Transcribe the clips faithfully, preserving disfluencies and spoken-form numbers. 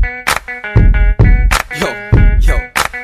Yo, yo,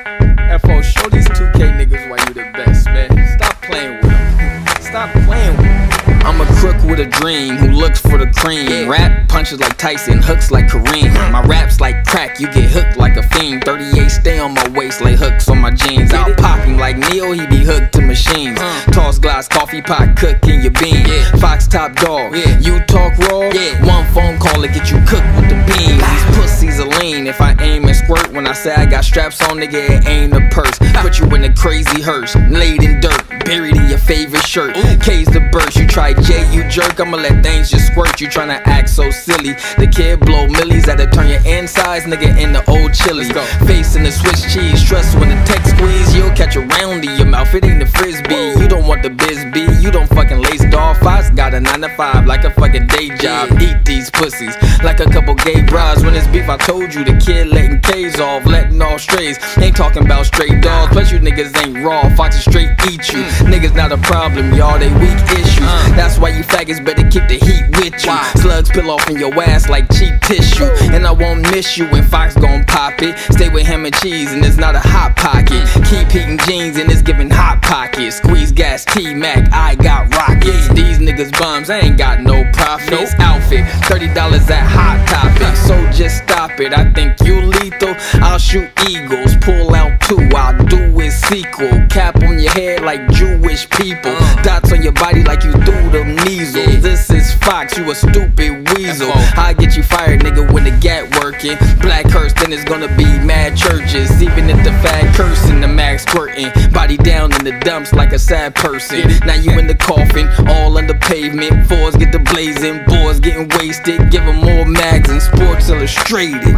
F O, show these two K niggas why you the best, man. Stop playing with them. Stop playing with them. I'm a crook with a dream who looks for the cream. Yeah. Rap punches like Tyson, hooks like Kareem. My rap's like crack, you get hooked like a fiend. thirty-eight stay on my waist like hooks on my jeans. I'll pop him like Neo, he be hooked to machines. uh. Toss glass, coffee pot, cooking your bean. Yeah. Fox top dog, yeah. You talk raw, yeah. One phone call to get you cooked with the bean. These pussies are lean, if I aim and squirt. When I say I got straps on, nigga, it ain't a purse. Put you in a crazy hearse, laid in dirt, buried in your favorite shirt. K's the burst, you try J, you jerk. I'ma let things just squirt, you tryna act so silly. The kid blow millies, had to turn your insides, nigga, in the old chili. Facing the Swiss cheese, stress when the tech squeeze. You'll catch a round in your mouth, it ain't the frisbee. You don't want the biz B, you don't fucking lace dog. Fox got a nine to five like a fucking day job. Eat these pussies like a couple gay bras. When it's beef, I told you the kid letting K's off, letting all strays. Ain't talking about straight dogs, plus you niggas ain't raw. Foxes straight eat you. Niggas not a problem, y'all, they weak issues. That's why you faggots better keep the heat with you. Slugs peel off in your ass like cheap tissue. And I won't miss you when Fox gon' pop it. Stay with ham and cheese and it's not a hot pocket. Keep heating jeans and it's giving hot pockets. Squeeze gas, T-Mac, I got rockets. These niggas bums, I ain't got no profits. Outfit, thirty dollars at Hot Topic. So just stop it, I think you lethal. I'll shoot eagles, pull out two, I'll do a sequel. Cap on your head like Jewish people. Dots on your body like you threw them measles. This is Fox, you a stupid weasel. I get you fired, nigga, when the gat working. Black curse, then it's gonna be mad churches. Even if the fag cursing, the mag squirting. Body down in the dumps like a sad person. Now you in the coffin, all on the pavement. Fours get the blazing, boys getting wasted. Give them more mags and Sports Illustrated.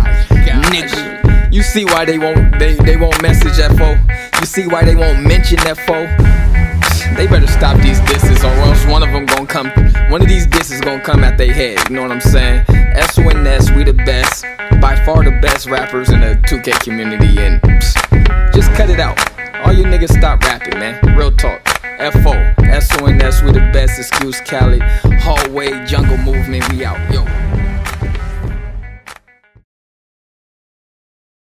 Nigga, you see why they won't, they, they won't message F O. You see why they won't mention F O. They better stop these disses or else one of them gon' come, one of these disses gon' come at their head, you know what I'm saying? S O N S, we the best, by far the best rappers in the two K community, and psst, just cut it out. All you niggas stop rapping, man, real talk. F O, S O N S, we the best, excuse Khaled, hallway, jungle movement, we out, yo.